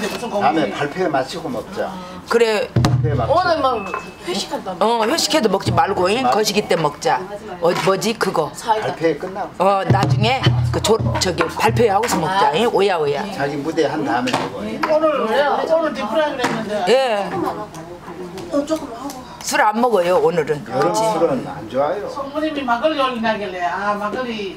하는데 무슨 공부? 다음에 발표회 마치고 먹자. 그래. 오늘 막 회식한다. 회식해도 먹지 말고 거시기 때 먹자. 뭐지 그거? 발표회 끝나고. 나중에 저기 발표회 하고서 먹자. 오야. 자기 무대 한 다음에 먹어. 오늘 디프라이를 했는데. 예. 조금 하고. 술 안 먹어요 오늘은. 여름 술은 안 좋아요. 성모님이 막걸리 올리나길래 막걸리.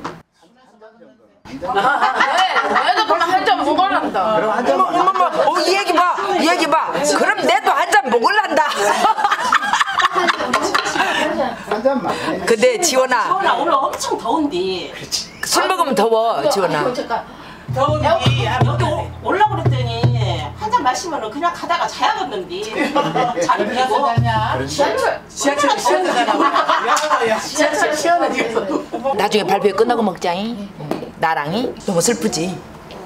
애도 그럼 한잔 먹을란다. 그럼 한 잔만. 어머, 이 얘기 봐. 그럼 내도 한 잔 먹을란다. 한 잔만 해. 근데 지원아 오늘 엄청 더운데 술 먹으면 더워 지원아. 더운데 여기 올라고 그랬더니 한 잔 마시면 그냥 가다가 자야겠는데 자리 비고 지하철 시원하잖아. 지하철 시원하지. 나중에 발표회 끝나고 먹자잉. 나랑이 너무 슬프지.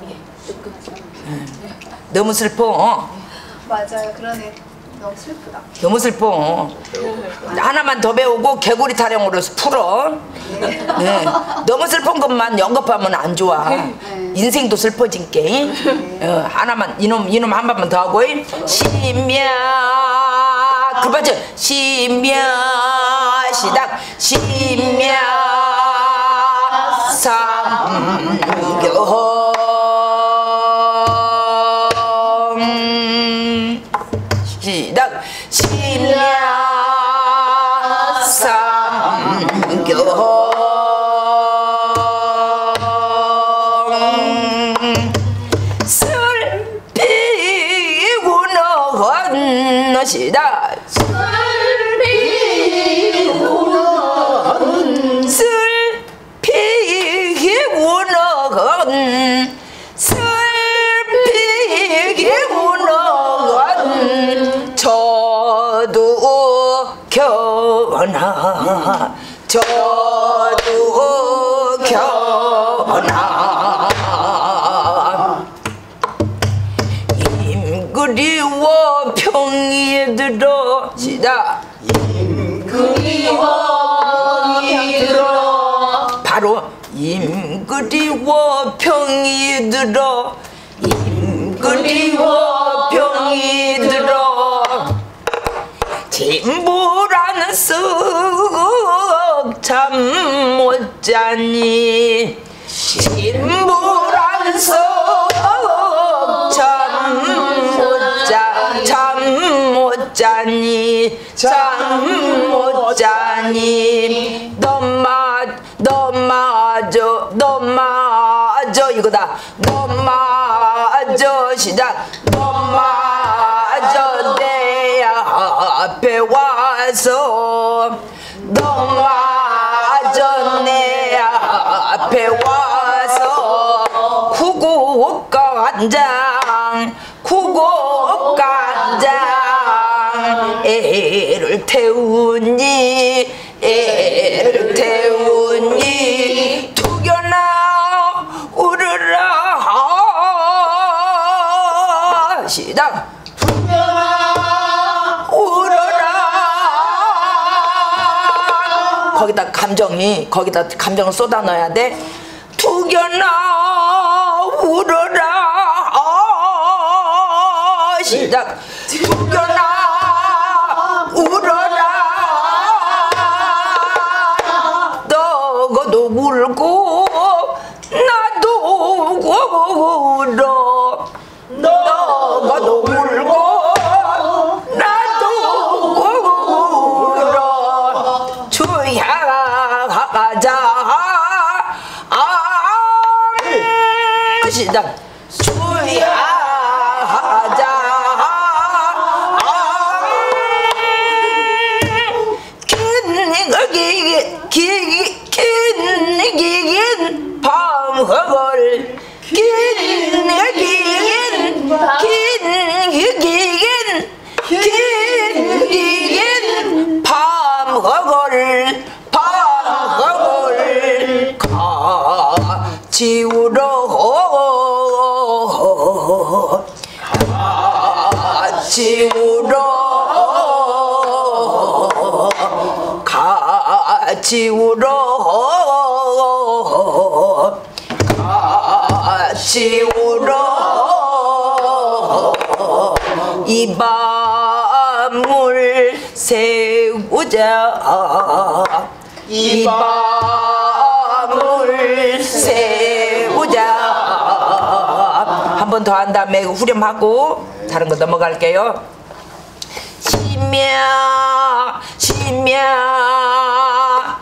너무 슬퍼. 맞아요. 그러네. 너무 슬프다. 너무 슬퍼. 하나만 더 배우고 개구리 타령으로 풀어. 네. 너무 슬픈 것만 연급하면 안 좋아. 인생도 슬퍼진 게. 하나만 이놈 한 번만 더 하고. 심야 그거죠. 심야 시작. 심야 삼경 시작. 심야 삼경 슬피고 너건 시작. 슬피고 너건 저도 겨나 임그리워 평이 들어 시작. 임그리워 평이 들어 바로 임그리워 평이 들어 임그리워 병이 들어 진보라는 썩참 못자니 진보라는 썩참 못자니 너마저 이거다. 너마저 시작. 너마저 내 앞에 와서 너마저 내 앞에 와서 구곡간장 애를 태우니 두겨나 울으라 시작. 두겨나 울어라 거기다 감정을 쏟아 넣어야 돼. 두겨나 울어라 시작. 두겨나 울어라 너도 울고 나도 울어 너도 울고 나도 울어 주야하자 시작. 주야하자 긴 밤허걸 긴 밤허걸 같이 울어 같이 울어 같이 울어 같이 울어 이 밤을 세우자 이 밤을 세우자 한 번 더 한 다음에 후렴하고 다른 거 넘어갈게요. 심야 심야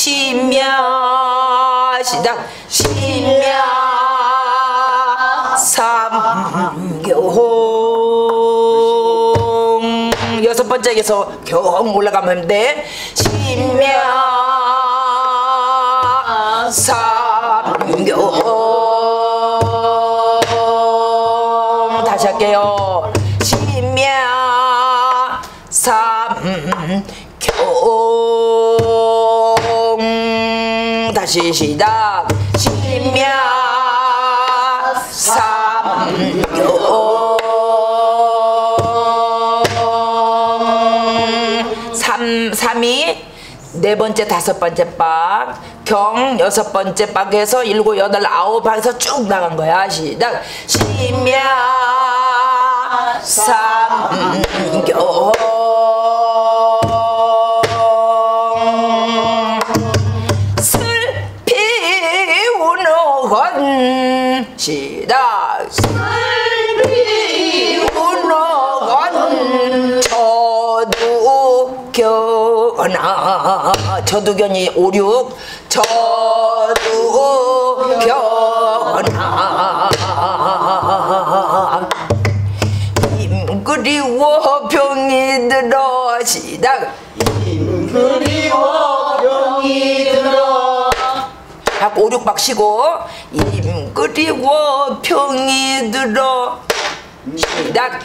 심야 시작 심야 삼경 여섯 번째에서 경 올라가면 돼. 심야 삼경 다시 할게요. 심야 삼경 다시 시작 심야 삼이 네 번째 다섯 번째 박, 경 여섯 번째 박에서 일곱 여덟 아홉 박에서 쭉 나간 거야. 시작 심야 삼경 슬피 우는 시작 슬피 우는 저두견이 5, 6 저두견아 임그리워 병이 들어 시작 임그리워 병이 들어 하고 5, 6박 쉬고 임그리워 병이 들어 시작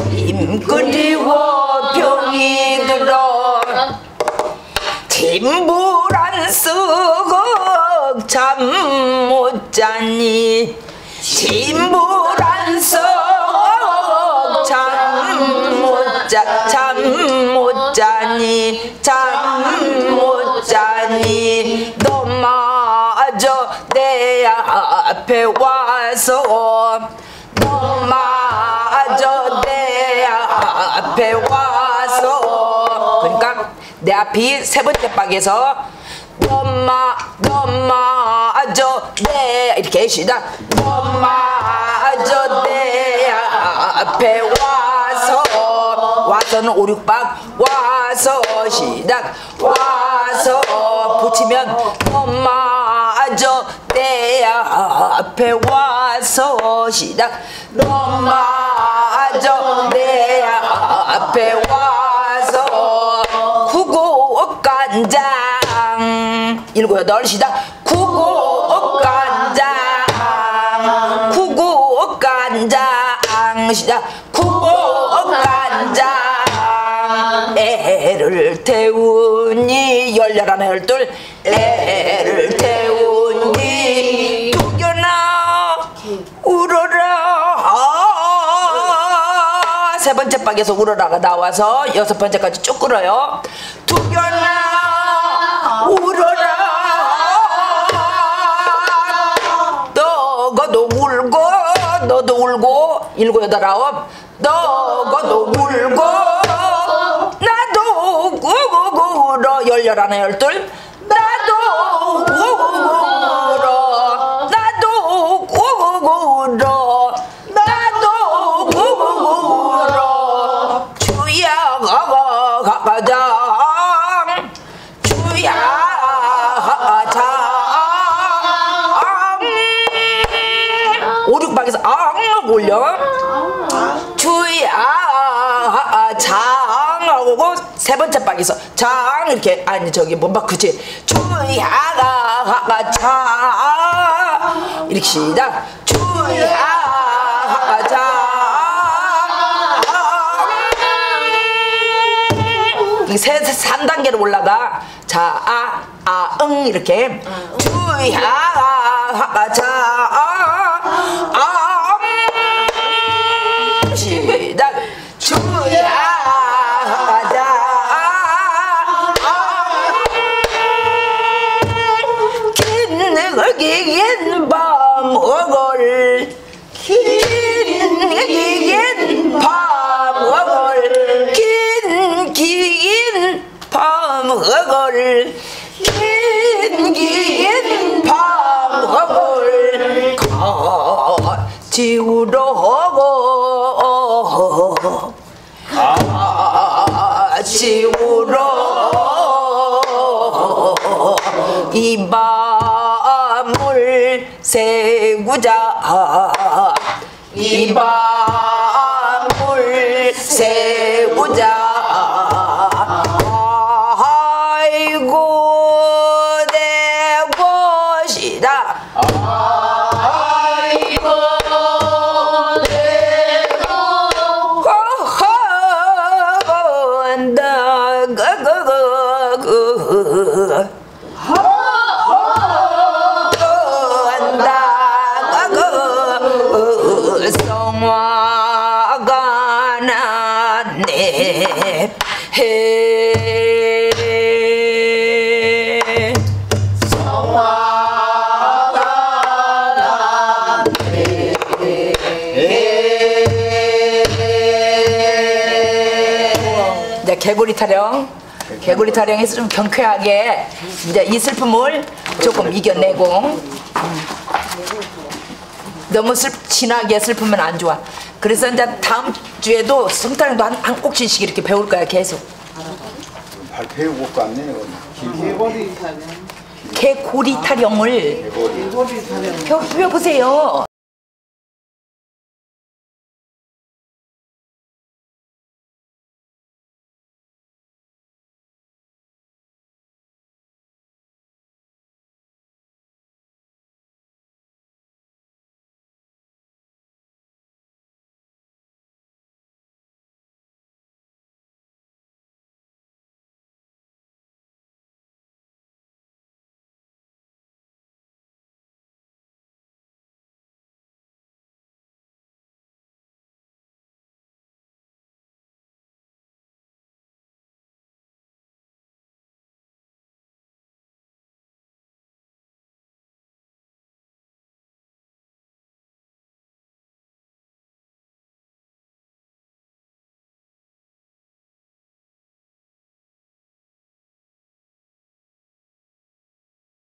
임그리워 병이 들어 진불안 썩 잠 못 자니 진불안 썩 잠 못 자니 잠 못 자니 너마저 내 앞에 와서 너마저 내 앞에 와서 그러니까 내 앞이 세 번째 박에서 너마저 내 이렇게 시작 너마저 내 앞에 와서는 5, 6박 와서 시작 와서 붙이면 너마저 내 앞에 와서 시작 너마저 내 앞에 와서 국간장 일곱 여덟 시작 국간장 시작 국간장 애를 태우니 열렬한 열둘 애를 태우니 두견아 울어라 세 번째 박에서 울어라가 나와서 여섯 번째까지 쭉 끌어요. 두견아 울어라 너도 울고 너도 울고 일곱 여덟 아홉 너도 울고 나도 울어 열렬하나 열둘 나도 울어 나도 울어 나도 울어 주야 가장 주야 장 5, 6박에서 앙 올려 주야 장하고 세 번째 박에서 장 이렇게 아니 저기 뭔가 그치 주야가 장 이렇게 시작 주야가 장 이게 3단계로 올라가 자 응 이렇게 주야가 장 시작 주야 긴 밤을 긴 밤을 지우러 지우러 이 밤을 새우자 이 밤을 새우자 아이고 내 것이다 아이고 내 성화가 났네 이제 개구리 타령에서 좀 경쾌하게 이제 이 슬픔을 조금 이겨내고 너무 진하게 슬프면 안 좋아. 그래서 이제 다음 주에도 성타령도 한 꼭지씩 이렇게 배울 거야 계속. 발표해 올 것 같네요. 개고리 타령. 개구리 타령을 개고리. 개고리 타령. 배워보세요.